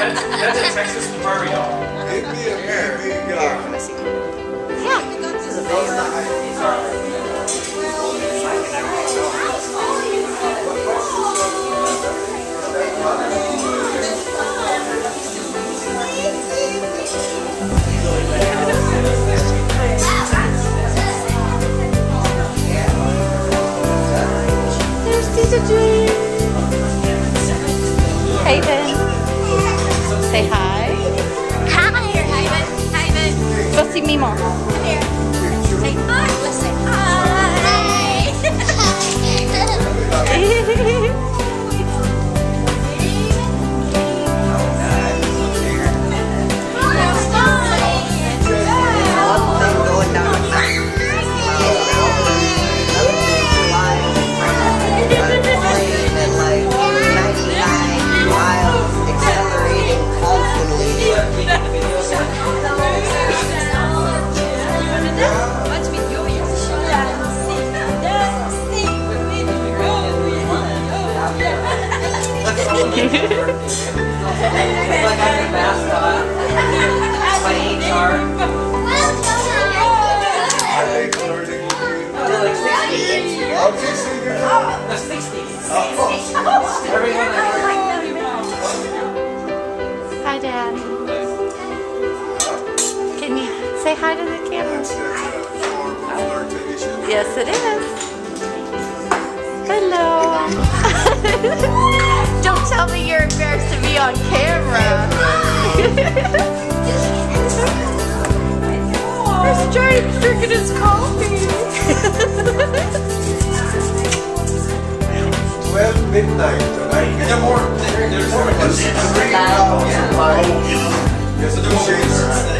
That's a Texas Mario. Give me a big Yeah. There's Tita Jane. Hey, Ben. Say hi. Hi, Haven. Haven. Go see Mimo. Here. Say hi. Let's say hi. Hi, Dad. Can you say hi to the camera? Yes, it is. Hello. Don't tell me you're embarrassed to be on camera. There's James drinking his coffee. 12 midnight tonight. There's more. There's 3 hours of light. There's 2 shades.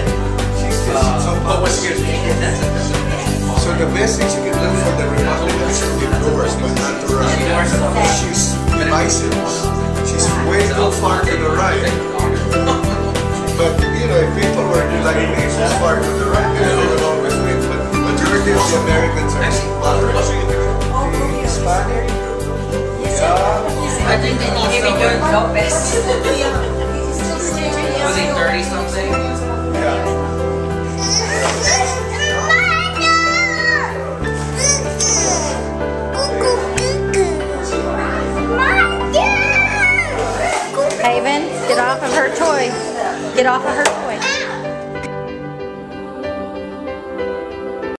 So the best thing you can do for the Republic is to give doors, but not to run. She's divisive. She's way too far to the right. But you know, if people were like me, too far to the right, they would always win. But majority of the Americans are moderate. The Hispanic. I think they need to be doing Lopez. Was he 30 something? Yeah. Haven, get off of her toy. Get off of her toy.